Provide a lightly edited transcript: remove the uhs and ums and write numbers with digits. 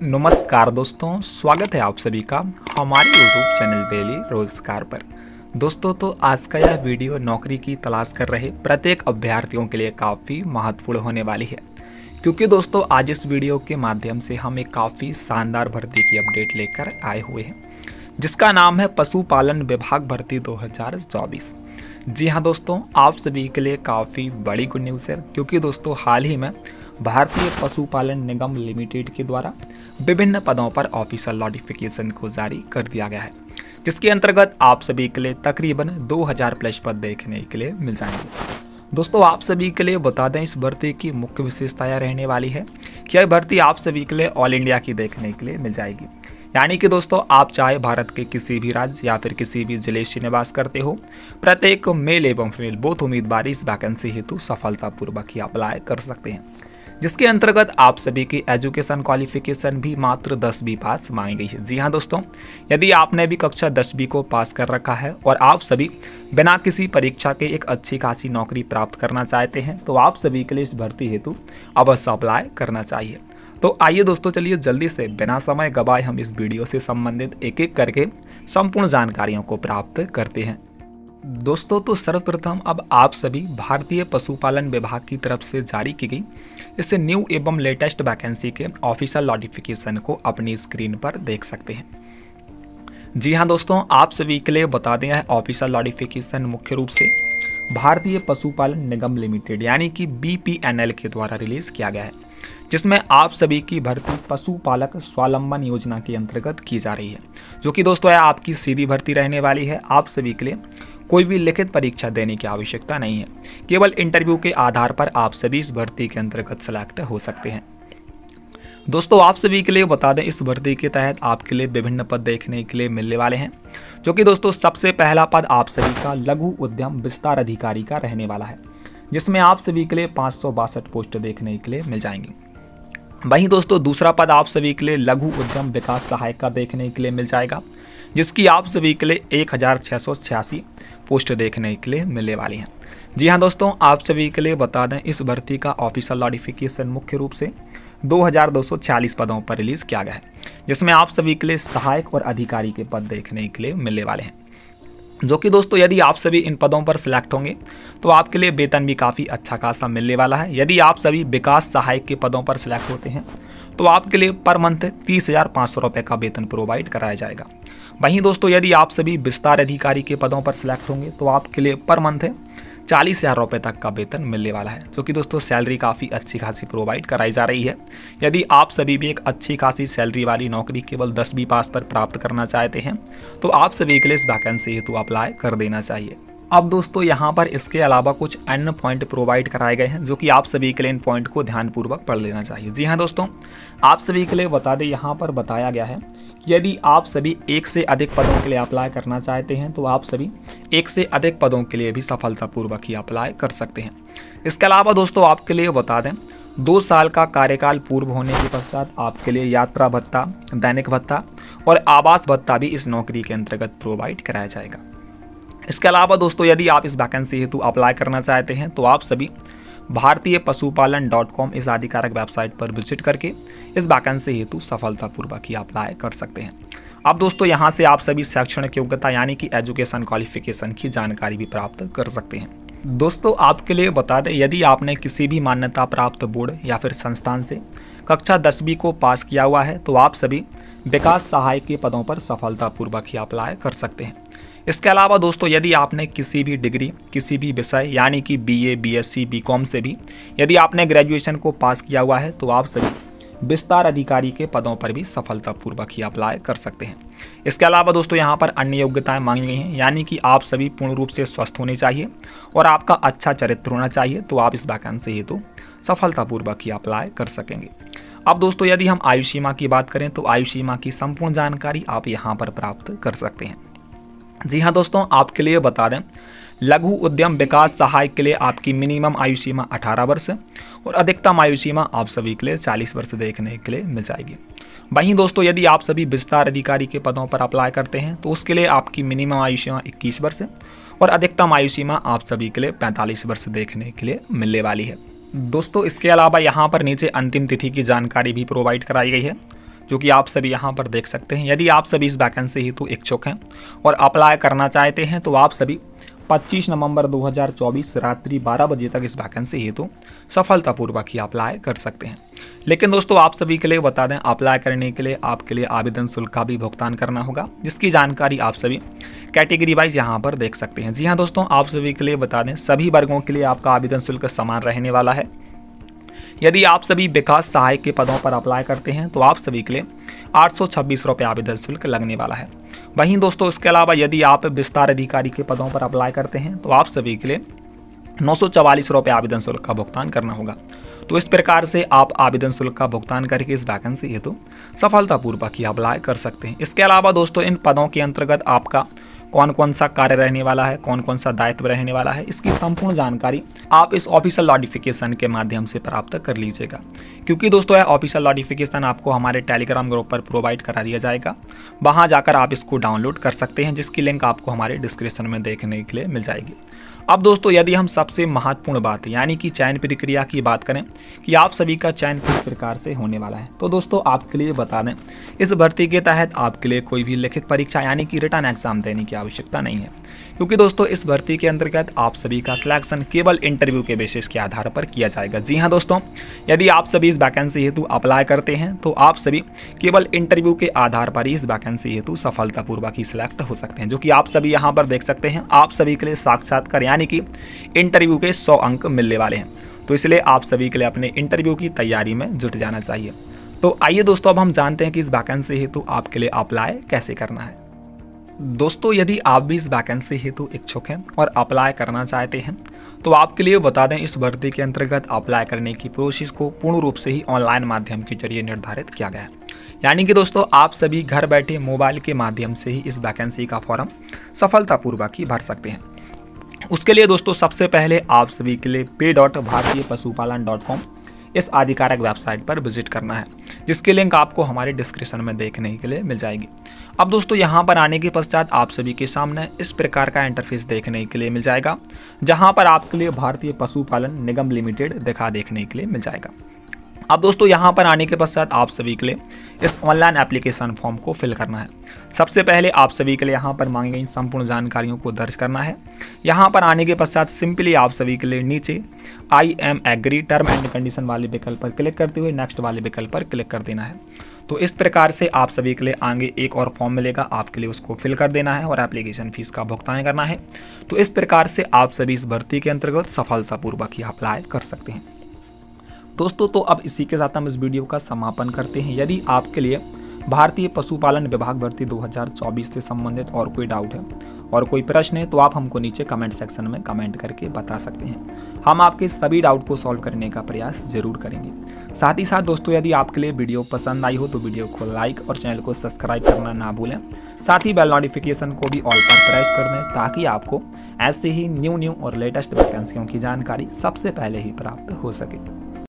नमस्कार दोस्तों, स्वागत है आप सभी का हमारे YouTube चैनल डेली रोजगार पर। दोस्तों तो आज का यह वीडियो नौकरी की तलाश कर रहे प्रत्येक अभ्यर्थियों के लिए काफ़ी महत्वपूर्ण होने वाली है, क्योंकि दोस्तों आज इस वीडियो के माध्यम से हम एक काफ़ी शानदार भर्ती की अपडेट लेकर आए हुए हैं, जिसका नाम है पशुपालन विभाग भर्ती 2024। जी हाँ दोस्तों, आप सभी के लिए काफ़ी बड़ी गुड न्यूज़ है, क्योंकि दोस्तों हाल ही में भारतीय पशुपालन निगम लिमिटेड के द्वारा विभिन्न पदों पर ऑफिशियल नोटिफिकेशन को जारी कर दिया गया है, जिसके अंतर्गत आप सभी के लिए तकरीबन 2000 प्लस पद देखने के लिए मिल जाएंगे। दोस्तों आप सभी के लिए बता दें, इस भर्ती की मुख्य विशेषताएं रहने वाली है कि यह भर्ती आप सभी के लिए ऑल इंडिया की देखने के लिए मिल जाएगी। यानी कि दोस्तों आप चाहे भारत के किसी भी राज्य या फिर किसी भी जिले से निवास करते हो, प्रत्येक मेल एवं फीमेल बोथ उम्मीदवार इस वैकेंसी हेतु सफलतापूर्वक ही अप्लाई कर सकते हैं, जिसके अंतर्गत आप सभी की एजुकेशन क्वालिफिकेशन भी मात्र 10वीं पास मांगी गई है। जी हाँ दोस्तों, यदि आपने भी कक्षा 10वीं को पास कर रखा है और आप सभी बिना किसी परीक्षा के एक अच्छी खासी नौकरी प्राप्त करना चाहते हैं, तो आप सभी के लिए इस भर्ती हेतु अवश्य अप्लाई करना चाहिए। तो आइए दोस्तों, चलिए जल्दी से बिना समय गवाए हम इस वीडियो से संबंधित एक एक करके संपूर्ण जानकारियों को प्राप्त करते हैं। दोस्तों तो सर्वप्रथम अब आप सभी भारतीय पशुपालन विभाग की तरफ से जारी की गई इस न्यू एवं लेटेस्ट वैकेंसी के ऑफिशियल नोटिफिकेशन को अपनी स्क्रीन पर देख सकते हैं। जी हाँ दोस्तों, आप सभी के लिए बता दें, यह ऑफिशियल नोटिफिकेशन मुख्य रूप से भारतीय पशुपालन निगम लिमिटेड यानी कि BPNL के द्वारा रिलीज किया गया है, जिसमें आप सभी की भर्ती पशुपालक स्वावलंबन योजना के अंतर्गत की जा रही है, जो कि दोस्तों यह आपकी सीधी भर्ती रहने वाली है। आप सभी के लिए कोई भी लिखित परीक्षा देने की आवश्यकता नहीं है, केवल इंटरव्यू के आधार पर आप सभी इस भर्ती के अंतर्गत सेलेक्ट हो सकते हैं। दोस्तों आप सभी के लिए बता दें, इस भर्ती के तहत आपके लिए विभिन्न पद देखने के लिए मिलने वाले हैं, जो कि दोस्तों सबसे पहला पद आप सभी का लघु उद्यम विस्तार अधिकारी का रहने वाला है, जिसमें आप सभी के लिए 562 पोस्ट देखने के लिए मिल जाएंगी। वहीं दोस्तों दूसरा पद आप सभी के लिए लघु उद्यम विकास सहायक का देखने के लिए मिल जाएगा, जिसकी आप सभी के लिए 1686 पोस्ट देखने के लिए मिलने वाली हैं। जी हाँ दोस्तों, आप सभी के लिए बता दें, इस भर्ती का ऑफिशियल नोटिफिकेशन मुख्य रूप से 2240 पदों पर रिलीज किया गया है, जिसमें आप सभी के लिए सहायक और अधिकारी के पद देखने के लिए मिलने वाले हैं, जो कि दोस्तों यदि आप सभी इन पदों पर सिलेक्ट होंगे तो आपके लिए वेतन भी काफ़ी अच्छा खासा मिलने वाला है। यदि आप सभी विकास सहायक के पदों पर सिलेक्ट होते हैं तो आपके लिए पर मंथ 30,500 रुपये का वेतन प्रोवाइड कराया जाएगा। वहीं दोस्तों यदि आप सभी विस्तार अधिकारी के पदों पर सिलेक्ट होंगे तो आपके लिए पर मंथ 40,000 रुपये तक का वेतन मिलने वाला है, जो कि दोस्तों सैलरी काफ़ी अच्छी खासी प्रोवाइड कराई जा रही है। यदि आप सभी भी एक अच्छी खासी सैलरी वाली नौकरी केवल 10वीं पास पर प्राप्त करना चाहते हैं तो आप सभी के लिए इस वैकेंसी हेतु अप्लाई कर देना चाहिए। अब दोस्तों यहाँ पर इसके अलावा कुछ अन्य पॉइंट प्रोवाइड कराए गए हैं, जो कि आप सभी के लिए इन पॉइंट को ध्यानपूर्वक पढ़ लेना चाहिए। जी हाँ दोस्तों, आप सभी के लिए बता दें, यहाँ पर बताया गया है यदि आप सभी एक से अधिक पदों के लिए अप्लाई करना चाहते हैं तो आप सभी एक से अधिक पदों के लिए भी सफलतापूर्वक ही अप्लाई कर सकते हैं। इसके अलावा दोस्तों आपके लिए बता दें, 2 साल का कार्यकाल पूर्व होने के पश्चात आपके लिए यात्रा भत्ता, दैनिक भत्ता और आवास भत्ता भी इस नौकरी के अंतर्गत प्रोवाइड कराया जाएगा। इसके अलावा दोस्तों यदि आप इस वैकेंसी हेतु अप्लाई करना चाहते हैं तो आप सभी भारतीय पशुपालन.com इस आधिकारिक वेबसाइट पर विजिट करके इस वैकेंसी हेतु सफलतापूर्वक ही अप्लाई कर सकते हैं। अब दोस्तों यहाँ से आप सभी शैक्षणिक योग्यता यानी कि एजुकेशन क्वालिफिकेशन की जानकारी भी प्राप्त कर सकते हैं। दोस्तों आपके लिए बता दें, यदि आपने किसी भी मान्यता प्राप्त बोर्ड या फिर संस्थान से कक्षा 10वीं को पास किया हुआ है तो आप सभी विकास सहायक के पदों पर सफलतापूर्वक ही अप्लाई कर सकते हैं। इसके अलावा दोस्तों यदि आपने किसी भी डिग्री किसी भी विषय यानी कि BA, BSc, BCom से भी यदि आपने ग्रेजुएशन को पास किया हुआ है तो आप सभी विस्तार अधिकारी के पदों पर भी सफलतापूर्वक ही अप्लाई कर सकते हैं। इसके अलावा दोस्तों यहाँ पर अन्य योग्यताएं मांगी गई हैं, यानी कि आप सभी पूर्ण रूप से स्वस्थ होने चाहिए और आपका अच्छा चरित्र होना चाहिए, तो आप इस वैकेंसी हेतु सफलतापूर्वक ही अप्लाई कर सकेंगे। अब दोस्तों यदि हम आयु सीमा की बात करें तो आयु सीमा की संपूर्ण जानकारी आप यहाँ पर प्राप्त कर सकते हैं। जी हाँ दोस्तों, आपके लिए बता दें, लघु उद्यम विकास सहायक के लिए आपकी मिनिमम आयु सीमा 18 वर्ष और अधिकतम आयु सीमा आप सभी के लिए 40 वर्ष देखने के लिए मिल जाएगी। वहीं दोस्तों यदि आप सभी विस्तार अधिकारी के पदों पर अप्लाई करते हैं तो उसके लिए आपकी मिनिमम आयु सीमा 21 वर्ष और अधिकतम आयु सीमा आप सभी के लिए 45 वर्ष देखने के लिए मिलने वाली है। दोस्तों इसके अलावा यहाँ पर नीचे अंतिम तिथि की जानकारी भी प्रोवाइड कराई गई है, जो कि आप सभी यहाँ पर देख सकते हैं। यदि आप सभी इस वैकेंसी हेतु इच्छुक हैं और अप्लाई करना चाहते हैं तो आप सभी 25 नवंबर 2024 रात्रि 12 बजे तक इस वैकेंसी हेतु सफलतापूर्वक ही अप्लाई कर सकते हैं। लेकिन दोस्तों आप सभी के लिए बता दें, अप्लाई करने के लिए आपके लिए आवेदन शुल्क का भी भुगतान करना होगा, जिसकी जानकारी आप सभी कैटेगरी वाइज यहाँ पर देख सकते हैं। जी हाँ दोस्तों, आप सभी के लिए बता दें, सभी वर्गों के लिए आपका आवेदन शुल्क समान रहने वाला है। यदि आप सभी विकास सहायक के पदों पर अप्लाई करते हैं तो आप सभी के लिए 826 रुपये आवेदन शुल्क लगने वाला है। वहीं दोस्तों इसके अलावा यदि आप विस्तार अधिकारी के पदों पर अप्लाई करते हैं तो आप सभी के लिए 944 रुपये आवेदन शुल्क का भुगतान करना होगा। तो इस प्रकार से आप आवेदन शुल्क का भुगतान करके इस वैकेंसी हेतु सफलतापूर्वक ही अप्लाई कर सकते हैं। इसके अलावा दोस्तों इन पदों के अंतर्गत आपका कौन कौन सा कार्य रहने वाला है, कौन कौन सा दायित्व रहने वाला है, इसकी संपूर्ण जानकारी आप इस ऑफिशियल नोटिफिकेशन के माध्यम से प्राप्त कर लीजिएगा। क्योंकि दोस्तों यह ऑफिशियल नोटिफिकेशन आपको हमारे टेलीग्राम ग्रुप पर प्रोवाइड करा दिया जाएगा, वहां जाकर आप इसको डाउनलोड कर सकते हैं, जिसकी लिंक आपको हमारे डिस्क्रिप्शन में देखने के लिए मिल जाएगी। अब दोस्तों यदि हम सबसे महत्वपूर्ण बात यानी कि चयन प्रक्रिया की बात करें कि आप सभी का चयन किस प्रकार से होने वाला है, तो दोस्तों आपके लिए बता दें, इस भर्ती के तहत आपके लिए कोई भी लिखित परीक्षा यानी कि रिटन एग्जाम देने की आवश्यकता नहीं है। क्योंकि दोस्तों इस भर्ती के अंतर्गत आप सभी का सिलेक्शन केवल इंटरव्यू के बेसिस के आधार पर किया जाएगा। जी हाँ दोस्तों, यदि आप सभी इस वैकेंसी हेतु अप्लाई करते हैं तो आप सभी केवल इंटरव्यू के आधार पर ही इस वैकेंसी हेतु सफलतापूर्वक ही सिलेक्ट हो सकते हैं, जो कि आप सभी यहाँ पर देख सकते हैं। आप सभी के लिए साक्षात्कार यानी कि इंटरव्यू के 100 अंक मिलने वाले हैं, तो इसलिए आप सभी के लिए अपने इंटरव्यू की तैयारी में जुट जाना चाहिए। तो आइए दोस्तों अब हम जानते हैं कि इस वैकेंसी हेतु आपके लिए अप्लाई कैसे करना है। दोस्तों यदि आप भी इस वैकेंसी हेतु इच्छुक हैं और अप्लाई करना चाहते हैं तो आपके लिए बता दें, इस भर्ती के अंतर्गत अप्लाई करने की प्रोसेस को पूर्ण रूप से ही ऑनलाइन माध्यम के जरिए निर्धारित किया गया है। यानी कि दोस्तों आप सभी घर बैठे मोबाइल के माध्यम से ही इस वैकेंसी का फॉर्म सफलतापूर्वक ही भर सकते हैं। उसके लिए दोस्तों सबसे पहले आप सभी के लिए pay.bhartiyapasupalan.com इस आधिकारिक वेबसाइट पर विजिट करना है, जिसकी लिंक आपको हमारे डिस्क्रिप्शन में देखने के लिए मिल जाएगी। अब दोस्तों यहाँ पर आने के पश्चात आप सभी के सामने इस प्रकार का इंटरफेस देखने के लिए मिल जाएगा, जहाँ पर आपके लिए भारतीय पशुपालन निगम लिमिटेड देखने के लिए मिल जाएगा। अब दोस्तों यहाँ पर आने के पश्चात आप सभी के लिए इस ऑनलाइन एप्लीकेशन फॉर्म को फिल करना है। सबसे पहले आप सभी के लिए यहाँ पर मांगी गई संपूर्ण जानकारियों को दर्ज करना है। यहाँ पर आने के पश्चात सिंपली आप सभी के लिए नीचे I am agree term and condition वाले विकल्प पर क्लिक करते हुए नेक्स्ट वाले विकल्प पर क्लिक कर देना है। तो इस प्रकार से आप सभी के लिए आगे एक और फॉर्म मिलेगा, आपके लिए उसको फिल कर देना है और एप्लीकेशन फीस का भुगतान करना है। तो इस प्रकार से आप सभी इस भर्ती के अंतर्गत सफलतापूर्वक ही अप्लाई कर सकते हैं। दोस्तों तो अब इसी के साथ हम इस वीडियो का समापन करते हैं। यदि आपके लिए भारतीय पशुपालन विभाग भर्ती 2024 से संबंधित और कोई डाउट है और कोई प्रश्न है तो आप हमको नीचे कमेंट सेक्शन में कमेंट करके बता सकते हैं। हम आपके सभी डाउट को सॉल्व करने का प्रयास जरूर करेंगे। साथ ही साथ दोस्तों यदि आपके लिए वीडियो पसंद आई हो तो वीडियो को लाइक और चैनल को सब्सक्राइब करना ना भूलें। साथ ही बेल नोटिफिकेशन को भी ऑल पर प्रेस कर दें, ताकि आपको ऐसे ही न्यू और लेटेस्ट वैकेंसियों की जानकारी सबसे पहले ही प्राप्त हो सके।